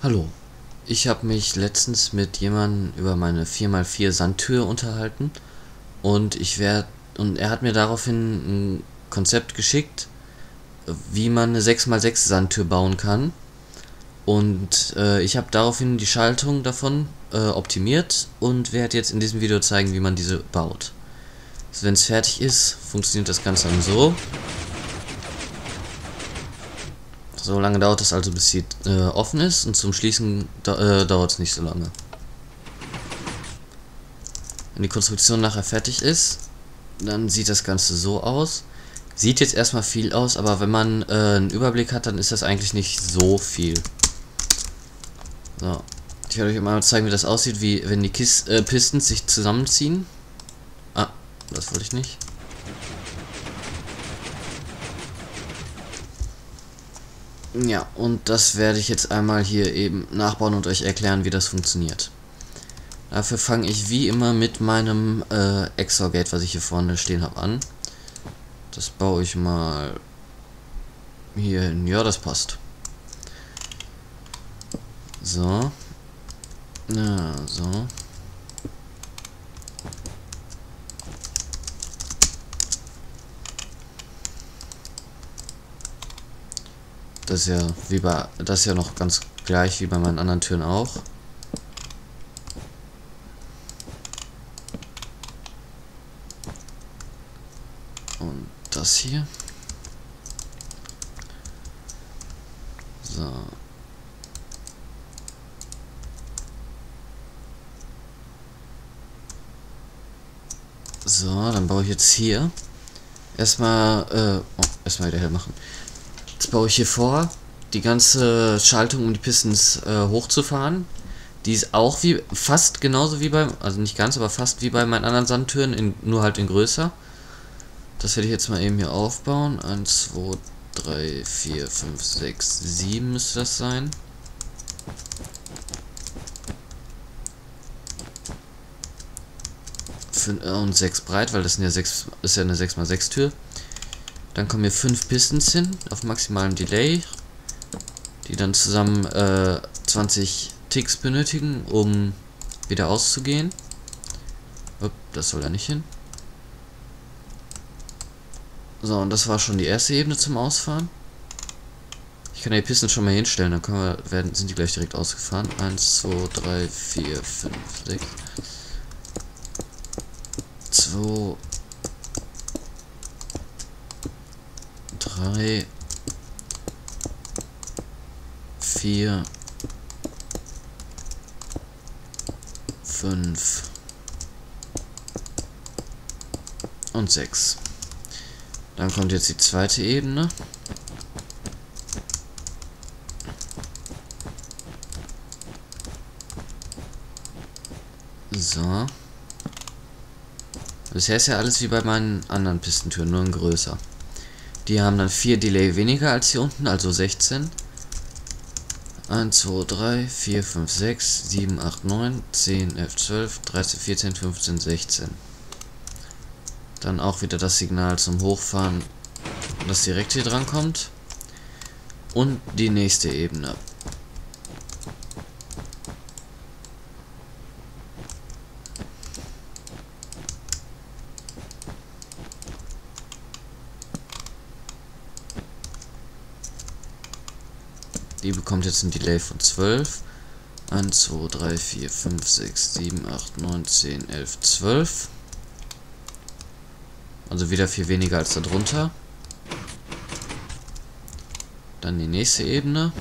Hallo, ich habe mich letztens mit jemandem über meine 4x4 Sandtür unterhalten und er hat mir daraufhin ein Konzept geschickt, wie man eine 6x6 Sandtür bauen kann. Und ich habe daraufhin die Schaltung davon optimiert und werde jetzt in diesem Video zeigen, wie man diese baut. Also wenn es fertig ist, funktioniert das Ganze dann so. So lange dauert es also, bis sie offen ist, und zum Schließen dauert es nicht so lange. Wenn die Konstruktion nachher fertig ist, dann sieht das Ganze so aus. Sieht jetzt erstmal viel aus, aber wenn man einen Überblick hat, dann ist das eigentlich nicht so viel. So. Ich werde euch mal zeigen, wie das aussieht, wie wenn die Pistons sich zusammenziehen. Ah, das wollte ich nicht. Ja, und das werde ich jetzt einmal hier eben nachbauen und euch erklären, wie das funktioniert. Dafür fange ich wie immer mit meinem XOR-Gate, was ich hier vorne stehen habe, an. Das baue ich mal hier hin. Ja, das passt. So. Ja, so. Das ist ja noch ganz gleich wie bei meinen anderen Türen auch. Und das hier. So. So, dann baue ich jetzt hier erstmal wieder hell machen. Jetzt baue ich hier vor, die ganze Schaltung, um die Pistons hochzufahren. Die ist auch fast genauso wie beim, also nicht ganz, aber fast wie bei meinen anderen Sandtüren, nur halt in größer. Das werde ich jetzt mal eben hier aufbauen. 1, 2, 3, 4, 5, 6, 7 müsste das sein. Und 6 breit, weil das sind ja ist ja eine 6x6 Tür. Dann kommen hier 5 Pistons hin auf maximalem Delay, die dann zusammen 20 Ticks benötigen, um wieder auszugehen. Das soll da nicht hin. So, und das war schon die erste Ebene zum Ausfahren. Ich kann die Pistons schon mal hinstellen, dann sind die gleich direkt ausgefahren. 1, 2, 3, 4, 5, 6. 2, 3, 4, 5 und 6. Dann kommt jetzt die zweite Ebene. So. Bisher ist ja alles wie bei meinen anderen Pistentüren, nur in größer. Die haben dann 4 Delay weniger als hier unten, also 16. 1, 2, 3, 4, 5, 6, 7, 8, 9, 10, 11, 12, 13, 14, 15, 16. Dann auch wieder das Signal zum Hochfahren, das direkt hier dran kommt. Und die nächste Ebene. Die bekommt jetzt ein Delay von 12. 1, 2, 3, 4, 5, 6, 7, 8, 9, 10, 11, 12. Also wieder viel weniger als darunter. Dann die nächste Ebene.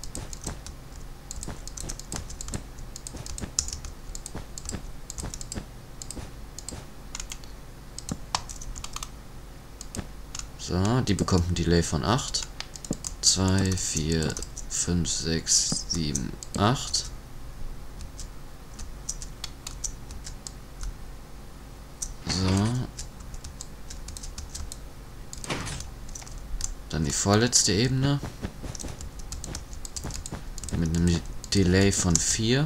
So, die bekommt ein Delay von 8. 2, 4, 5, 6, 7, 8. So. Dann die vorletzte Ebene. Mit einem Delay von 4.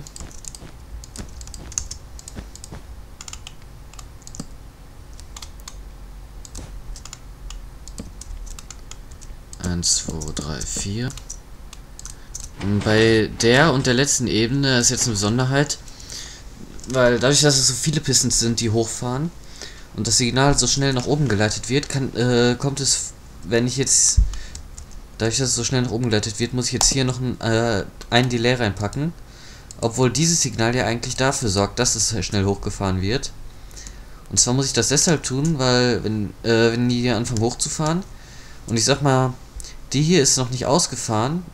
1, 2, 3, 4. Bei der und der letzten Ebene ist jetzt eine Besonderheit, weil dadurch, dass es so viele Pistons sind, die hochfahren und das Signal so schnell nach oben geleitet wird, kommt es, wenn ich jetzt, dadurch, dass es so schnell nach oben geleitet wird, muss ich jetzt hier noch ein Delay reinpacken, obwohl dieses Signal ja eigentlich dafür sorgt, dass es schnell hochgefahren wird. Und zwar muss ich das deshalb tun, weil wenn die hier anfangen hochzufahren und ich sag mal, die hier ist noch nicht ausgefahren,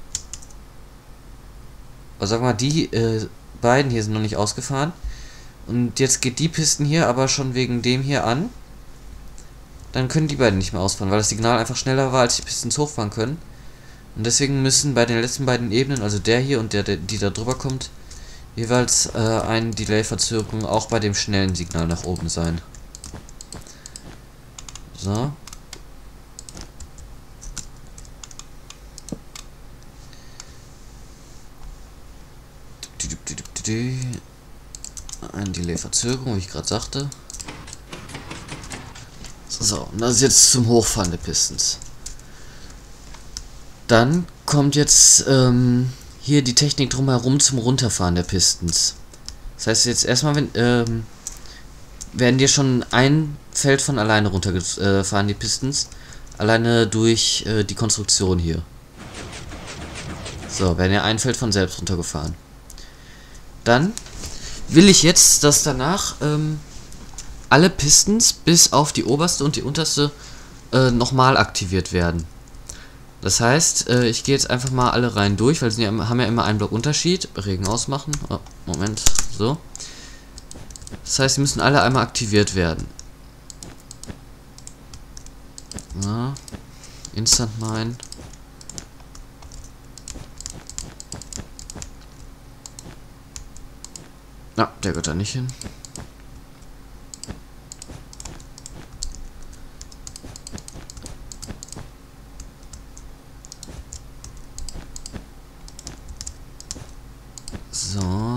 also sag mal, die beiden hier sind noch nicht ausgefahren und jetzt geht die Pisten hier aber schon wegen dem hier an, dann können die beiden nicht mehr ausfahren, weil das Signal einfach schneller war, als die Pistons hochfahren können. Und deswegen müssen bei den letzten beiden Ebenen, also der hier und der die da drüber kommt, jeweils eine Delay-Verzögerung auch bei dem schnellen Signal nach oben sein. So. Ein Delay-Verzögerung, wie ich gerade sagte. So, und das ist jetzt zum Hochfahren der Pistons. Dann kommt jetzt hier die Technik drumherum zum Runterfahren der Pistons. Das heißt jetzt erstmal, werden dir schon ein Feld von alleine runtergefahren, die Pistons. Alleine durch die Konstruktion hier. So, werden ja ein Feld von selbst runtergefahren. Dann will ich jetzt, dass danach alle Pistons bis auf die oberste und die unterste nochmal aktiviert werden. Das heißt, ich gehe jetzt einfach mal alle Reihen durch, weil sie haben ja immer einen Block Unterschied. Regen ausmachen. Oh, Moment, so. Das heißt, sie müssen alle einmal aktiviert werden. Na, Instant Mine. Na, der gehört da nicht hin. So.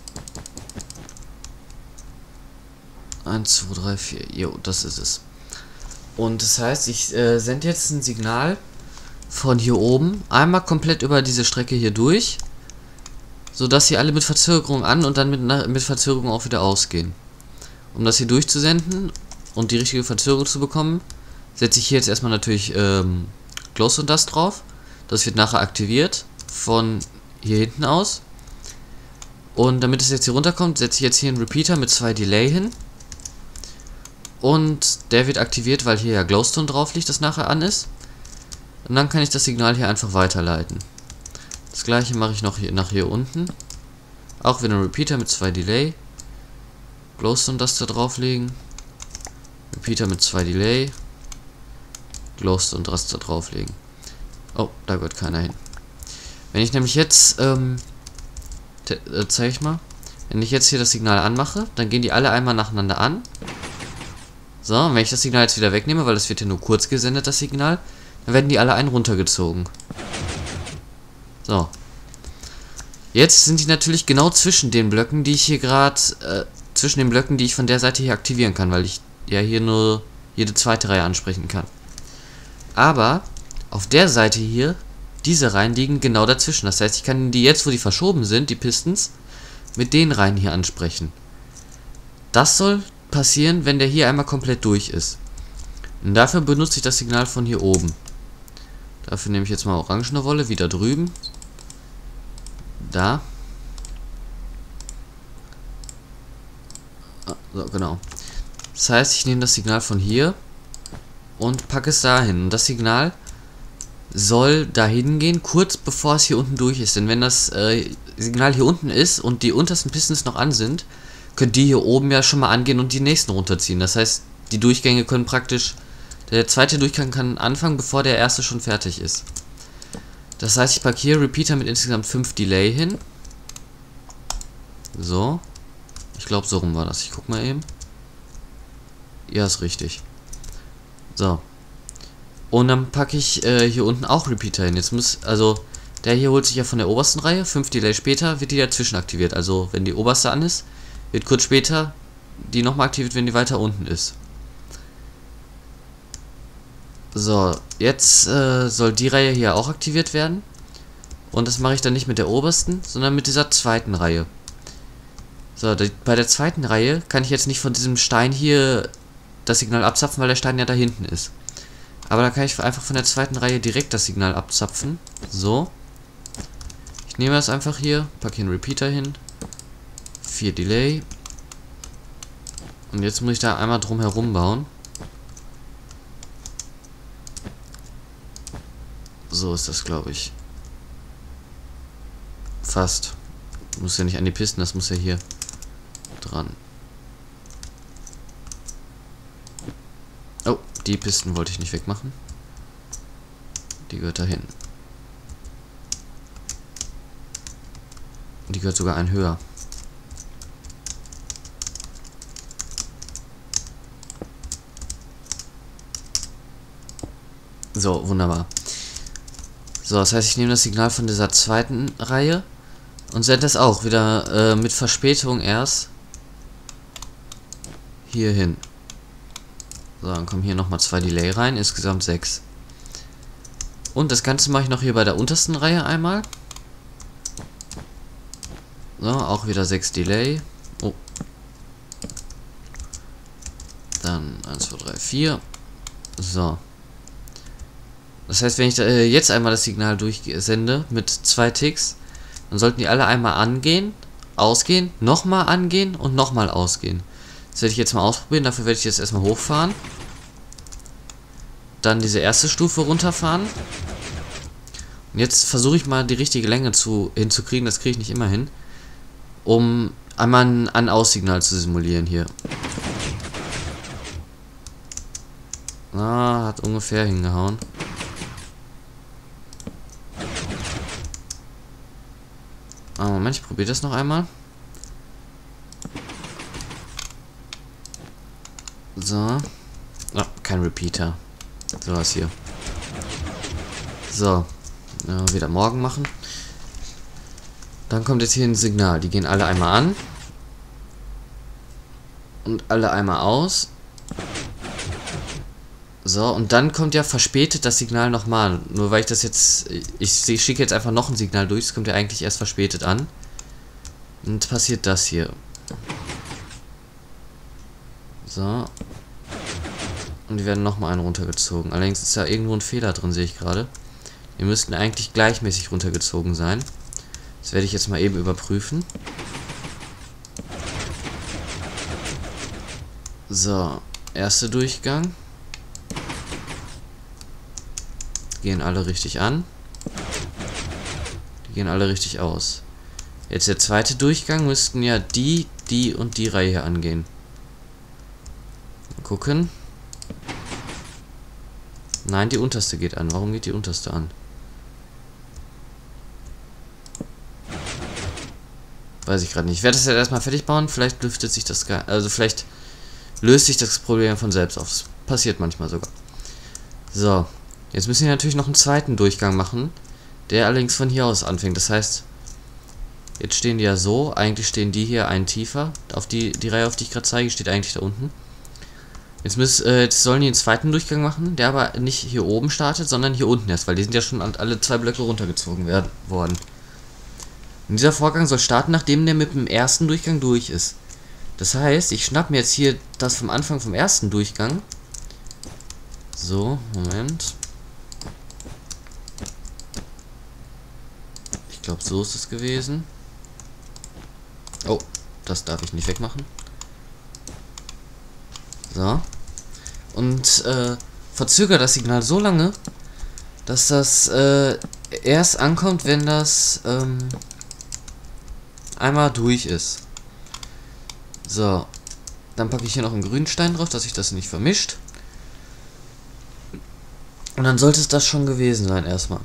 1, 2, 3, 4. Jo, das ist es. Und das heißt, ich sende jetzt ein Signal von hier oben einmal komplett über diese Strecke hier durch, sodass sie alle mit Verzögerung an und dann mit Verzögerung auch wieder ausgehen. Um das hier durchzusenden und die richtige Verzögerung zu bekommen, setze ich hier jetzt erstmal natürlich Glows und das drauf. Das wird nachher aktiviert von hier hinten aus. Und damit es jetzt hier runterkommt, setze ich jetzt hier einen Repeater mit 2 Delay hin. Und der wird aktiviert, weil hier ja Glowstone drauf liegt, das nachher an ist. Und dann kann ich das Signal hier einfach weiterleiten. Das gleiche mache ich noch hier nach hier unten. Auch wieder ein Repeater mit 2 Delay. Glowstone das da drauflegen. Repeater mit 2 Delay. Glowstone das da drauflegen. Oh, da gehört keiner hin. Wenn ich nämlich jetzt, zeige ich mal. Wenn ich jetzt hier das Signal anmache, dann gehen die alle einmal nacheinander an. So, und wenn ich das Signal jetzt wieder wegnehme, weil das wird hier nur kurz gesendet, das Signal, dann werden die alle einen runtergezogen. So. Jetzt sind die natürlich genau zwischen den Blöcken, die ich hier gerade, zwischen den Blöcken, die ich von der Seite hier aktivieren kann, weil ich ja hier nur jede zweite Reihe ansprechen kann. Aber auf der Seite hier, diese Reihen liegen genau dazwischen. Das heißt, ich kann die jetzt, wo die verschoben sind, die Pistons, mit den Reihen hier ansprechen. Das soll passieren, wenn der hier einmal komplett durch ist. Und dafür benutze ich das Signal von hier oben. Dafür nehme ich jetzt mal orangene Wolle, wieder drüben. Da. Ah, so, genau. Das heißt, ich nehme das Signal von hier und packe es dahin. Und das Signal soll dahin gehen, kurz bevor es hier unten durch ist. Denn wenn das Signal hier unten ist und die untersten Pistons noch an sind, können die hier oben ja schon mal angehen und die nächsten runterziehen. Das heißt, die Durchgänge können praktisch, der zweite Durchgang kann anfangen, bevor der erste schon fertig ist. Das heißt, ich packe hier Repeater mit insgesamt 5 Delay hin. So. Ich glaube, so rum war das. Ich guck mal eben. Ja, ist richtig. So. Und dann packe ich hier unten auch Repeater hin. Jetzt muss, also, der hier holt sich ja von der obersten Reihe. 5 Delay später wird die dazwischen aktiviert. Also, wenn die oberste an ist, wird kurz später die nochmal aktiviert, wenn die weiter unten ist. So, jetzt soll die Reihe hier auch aktiviert werden. Und das mache ich dann nicht mit der obersten, sondern mit dieser zweiten Reihe. So, bei der zweiten Reihe kann ich jetzt nicht von diesem Stein hier das Signal abzapfen, weil der Stein ja da hinten ist. Aber da kann ich einfach von der zweiten Reihe direkt das Signal abzapfen. So. Ich nehme das einfach hier, packe hier einen Repeater hin. 4 Delay. Und jetzt muss ich da einmal drum herum bauen. So ist das, glaube ich. Fast. Muss ja nicht an die Pisten, das muss ja hier dran. Oh, die Pisten wollte ich nicht wegmachen. Die gehört dahin. Die gehört sogar ein höher. So, wunderbar. So, das heißt, ich nehme das Signal von dieser zweiten Reihe und sende das auch wieder mit Verspätung erst hier hin. So, dann kommen hier nochmal 2 Delay rein, insgesamt 6. Und das Ganze mache ich noch hier bei der untersten Reihe einmal. So, auch wieder 6 Delay. Oh. Dann 1, 2, 3, 4. So. Das heißt, wenn ich jetzt einmal das Signal durchsende mit 2 Ticks, dann sollten die alle einmal angehen, ausgehen, nochmal angehen und nochmal ausgehen. Das werde ich jetzt mal ausprobieren. Dafür werde ich jetzt erstmal hochfahren. Dann diese erste Stufe runterfahren. Und jetzt versuche ich mal die richtige Länge hinzukriegen. Das kriege ich nicht immer hin. Um einmal ein An-Aus-Signal zu simulieren hier. Ah, hat ungefähr hingehauen. Ah, Moment, ich probiere das noch einmal. So. Ah, kein Repeater. So was hier. So. Wieder morgen machen. Dann kommt jetzt hier ein Signal. Die gehen alle einmal an. Und alle einmal aus. So, und dann kommt ja verspätet das Signal nochmal. Nur weil ich das jetzt... Ich schicke jetzt einfach noch ein Signal durch. Es kommt ja eigentlich erst verspätet an. Und passiert das hier. So. Und die werden nochmal einen runtergezogen. Allerdings ist da irgendwo ein Fehler drin, sehe ich gerade. Die müssten eigentlich gleichmäßig runtergezogen sein. Das werde ich jetzt mal eben überprüfen. So. Erster Durchgang. Gehen alle richtig an. Die gehen alle richtig aus. Jetzt der zweite Durchgang müssten ja die und die Reihe hier angehen. Mal gucken. Nein, die unterste geht an. Warum geht die unterste an? Weiß ich gerade nicht. Ich werde das jetzt erstmal fertig bauen. Vielleicht lüftet sich das... Also vielleicht löst sich das Problem von selbst auf. Das passiert manchmal sogar. So. Jetzt müssen wir natürlich noch einen zweiten Durchgang machen, der allerdings von hier aus anfängt. Das heißt, jetzt stehen die ja so. Eigentlich stehen die hier einen tiefer. Auf die Reihe, auf die ich gerade zeige, steht eigentlich da unten. Jetzt sollen die einen zweiten Durchgang machen, der aber nicht hier oben startet, sondern hier unten erst, weil die sind ja schon alle 2 Blöcke runtergezogen worden. Und dieser Vorgang soll starten, nachdem der mit dem ersten Durchgang durch ist. Das heißt, ich schnappe mir jetzt hier das vom Anfang vom ersten Durchgang. So, Moment. Ich glaube, so ist es gewesen. Oh, das darf ich nicht wegmachen. So. Und verzögert das Signal so lange, dass das erst ankommt, wenn das einmal durch ist. So. Dann packe ich hier noch einen grünen Stein drauf, dass sich das nicht vermischt. Und dann sollte es das schon gewesen sein erstmal.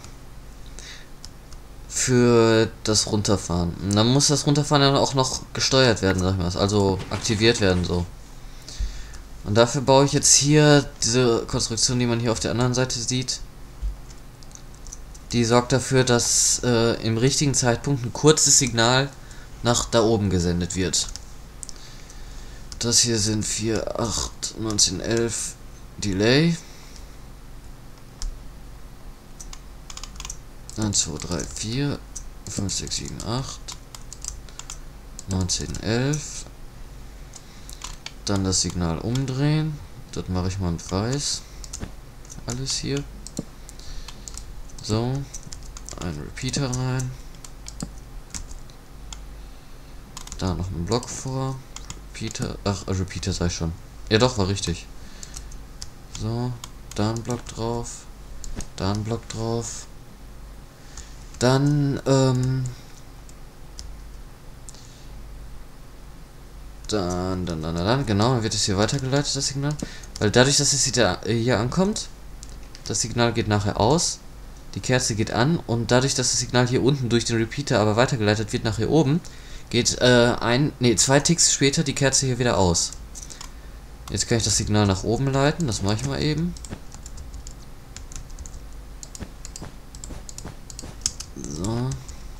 Für das Runterfahren. Und dann muss das Runterfahren dann auch noch gesteuert werden, sag ich mal. Also aktiviert werden so. Und dafür baue ich jetzt hier diese Konstruktion, die man hier auf der anderen Seite sieht. Die sorgt dafür, dass im richtigen Zeitpunkt ein kurzes Signal nach da oben gesendet wird. Das hier sind 4, 8, 19, 11 Delay. 1, 2, 3, 4, 5, 6, 7, 8, 9, 10, 11. Dann das Signal umdrehen. Das mache ich mal mit weiß. Alles hier. So. Ein Repeater rein. Da noch ein Block vor. Repeater. Ach, Repeater sei schon. Ja doch, war richtig. So. Da ein Block drauf. Da ein Block drauf. Dann, genau, dann wird es hier weitergeleitet, das Signal. Weil dadurch, dass es hier ankommt, das Signal geht nachher aus, die Kerze geht an und dadurch, dass das Signal hier unten durch den Repeater aber weitergeleitet wird nach hier oben, geht 2 Ticks später die Kerze hier wieder aus. Jetzt kann ich das Signal nach oben leiten, das mache ich mal eben. So.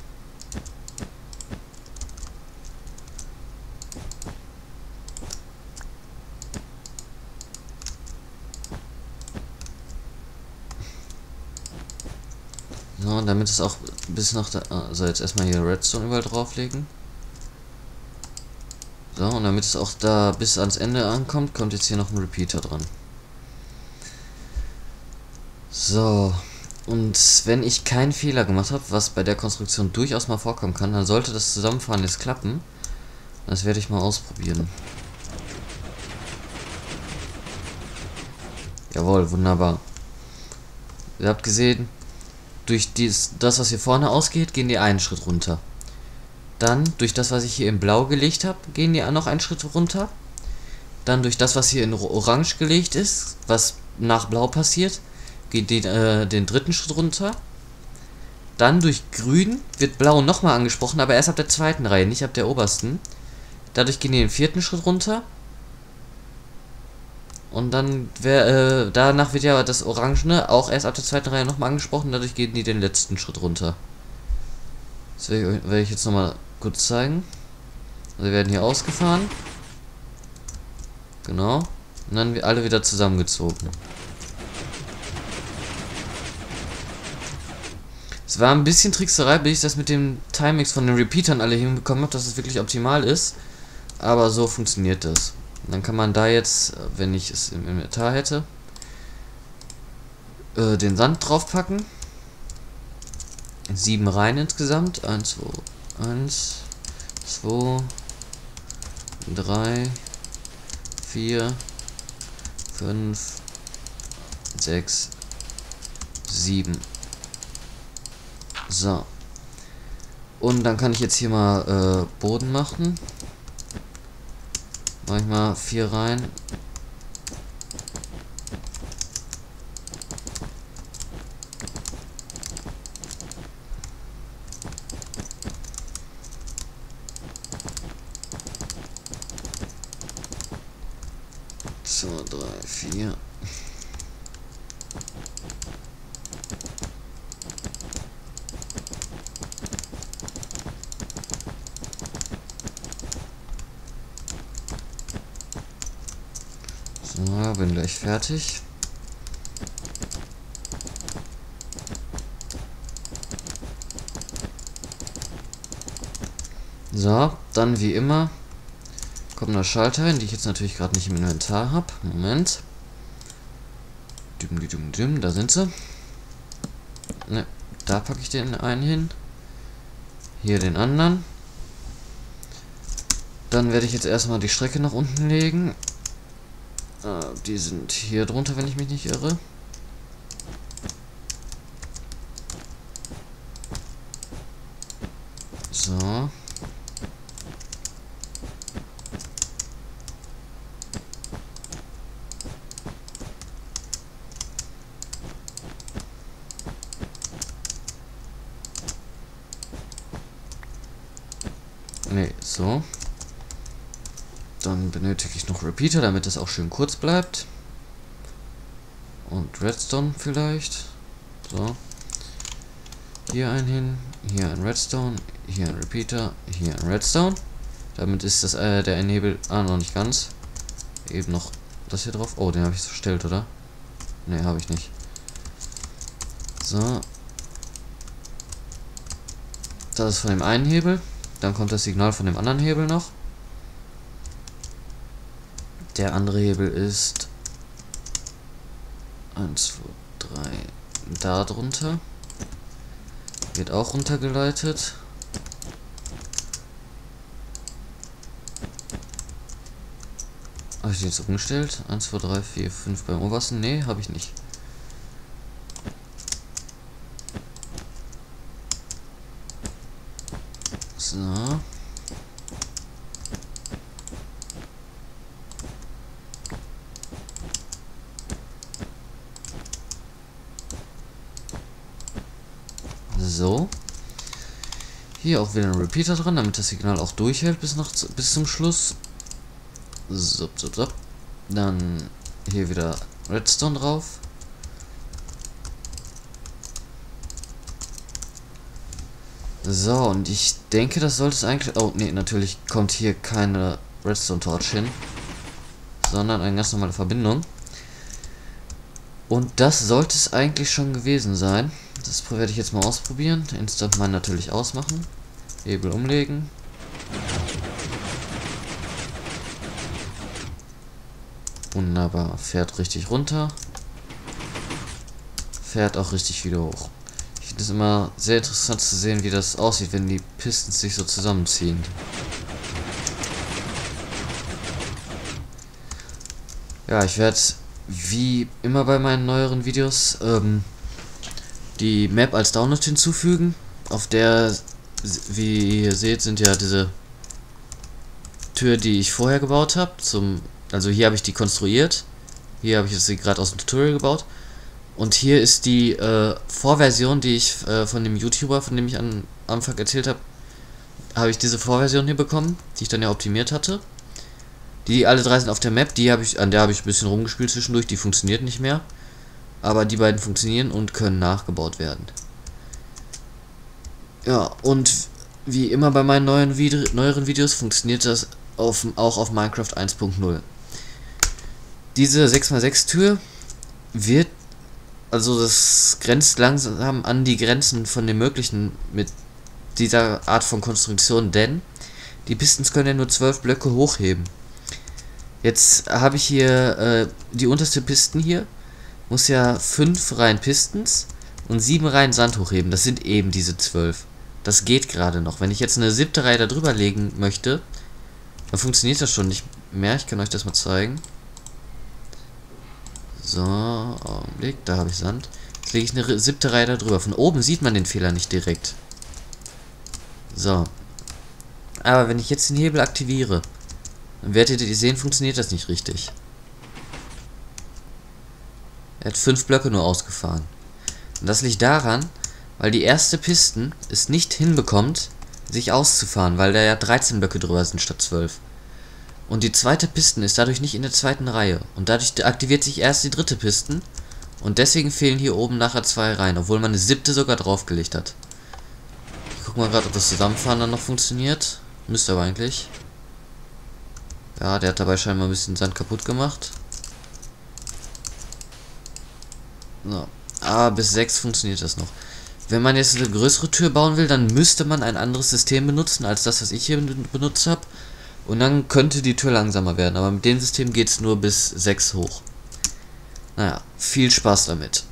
So, damit es auch bis nach der... Also jetzt erstmal hier Redstone überall drauflegen. So, und damit es auch da bis ans Ende ankommt, kommt jetzt hier noch ein Repeater dran. So, und wenn ich keinen Fehler gemacht habe, was bei der Konstruktion durchaus mal vorkommen kann, dann sollte das Zusammenfahren jetzt klappen. Das werde ich mal ausprobieren. Jawohl, wunderbar. Ihr habt gesehen, durch das, was hier vorne ausgeht, gehen die einen Schritt runter. Dann, durch das, was ich hier in Blau gelegt habe, gehen die noch einen Schritt runter. Dann, durch das, was hier in Orange gelegt ist, was nach Blau passiert, geht die den dritten Schritt runter. Dann, durch Grün wird Blau nochmal angesprochen, aber erst ab der zweiten Reihe, nicht ab der obersten. Dadurch gehen die den vierten Schritt runter. Und dann, danach wird ja das Orangene auch erst ab der zweiten Reihe nochmal angesprochen, dadurch gehen die den letzten Schritt runter. Das werde ich jetzt nochmal kurz zeigen. Also wir werden hier ausgefahren. Genau. Und dann alle wieder zusammengezogen. Es war ein bisschen Trickserei, bis ich das mit dem Timings von den Repeatern alle hinbekommen habe, dass es wirklich optimal ist. Aber so funktioniert das. Und dann kann man da jetzt, wenn ich es im Inventar hätte, den Sand draufpacken. 7 Reihen insgesamt. 1, 2, 3, 4, 5, 6, 7. So. Und dann kann ich jetzt hier mal Boden machen. Mach ich mal 4 rein. So, 3, 4. So, bin gleich fertig. So, dann wie immer kommen da Schalter hin, die ich jetzt natürlich gerade nicht im Inventar habe. Moment. Da sind sie. Ne, da packe ich den einen hin. Hier den anderen. Dann werde ich jetzt erstmal die Strecke nach unten legen. Die sind hier drunter, wenn ich mich nicht irre. So. Ne, so. Dann benötige ich noch Repeater, damit es auch schön kurz bleibt. Und Redstone vielleicht. So. Hier ein hin, hier ein Redstone, hier ein Repeater, hier ein Redstone. Damit ist das der Enable. Noch nicht ganz. Eben noch das hier drauf. Oh, den habe ich verstellt, oder? Ne, habe ich nicht. So. Das ist von dem einen Hebel. Dann kommt das Signal von dem anderen Hebel noch. Der andere Hebel ist 1, 2, 3 da drunter. Wird auch runtergeleitet. Habe ich den jetzt umgestellt? 1, 2, 3, 4, 5 beim obersten? Nee, habe ich nicht. So. So. Hier auch wieder ein Repeater dran, damit das Signal auch durchhält bis zum Schluss. So. Dann hier wieder Redstone drauf. So, und ich denke, das sollte es eigentlich... Oh, nee, natürlich kommt hier keine Redstone-Torch hin, sondern eine ganz normale Verbindung. Und das sollte es eigentlich schon gewesen sein. Das werde ich jetzt mal ausprobieren. Instant Mine natürlich ausmachen. Hebel umlegen. Wunderbar. Fährt richtig runter. Fährt auch richtig wieder hoch. Ich finde es immer sehr interessant zu sehen, wie das aussieht, wenn die Pistons sich so zusammenziehen. Ja, ich werde wie immer bei meinen neueren Videos die Map als Download hinzufügen. Auf der, wie ihr seht, sind ja diese Tür, die ich vorher gebaut habe. Also hier habe ich die konstruiert. Hier habe ich sie gerade aus dem Tutorial gebaut. Und hier ist die Vorversion, die ich von dem YouTuber, von dem ich am Anfang erzählt habe, habe ich diese Vorversion hier bekommen, die ich dann ja optimiert hatte. Die alle drei sind auf der Map, an der habe ich ein bisschen rumgespielt zwischendurch, die funktioniert nicht mehr. Aber die beiden funktionieren und können nachgebaut werden. Ja, und wie immer bei meinen neueren Videos funktioniert das auch auf Minecraft 1.0. Diese 6x6 Tür wird, also das grenzt langsam an die Grenzen von dem Möglichen mit dieser Art von Konstruktion, denn die Pistons können ja nur 12 Blöcke hochheben. Jetzt habe ich hier die unterste Piston hier, muss ja 5 Reihen Pistons und 7 Reihen Sand hochheben. Das sind eben diese 12. Das geht gerade noch. Wenn ich jetzt eine 7. Reihe da drüber legen möchte, dann funktioniert das schon nicht mehr. Ich kann euch das mal zeigen. So, Augenblick, da habe ich Sand. Jetzt lege ich eine 7. Reihe da drüber. Von oben sieht man den Fehler nicht direkt. So. Aber wenn ich jetzt den Hebel aktiviere, dann werdet ihr sehen, funktioniert das nicht richtig. Er hat 5 Blöcke nur ausgefahren. Und das liegt daran, weil die erste Piston es nicht hinbekommt, sich auszufahren, weil da ja 13 Blöcke drüber sind statt 12. Und die zweite Piston ist dadurch nicht in der zweiten Reihe. Und dadurch aktiviert sich erst die dritte Piston. Und deswegen fehlen hier oben nachher 2 Reihen, obwohl man eine 7. sogar draufgelegt hat. Ich guck mal gerade, ob das Zusammenfahren dann noch funktioniert. Müsste aber eigentlich. Ja, der hat dabei scheinbar ein bisschen Sand kaputt gemacht. So. Aber bis 6 funktioniert das noch. Wenn man jetzt eine größere Tür bauen will, dann müsste man ein anderes System benutzen, als das, was ich hier benutzt habe. Und dann könnte die Tür langsamer werden. Aber mit dem System geht es nur bis 6 hoch. Naja, viel Spaß damit.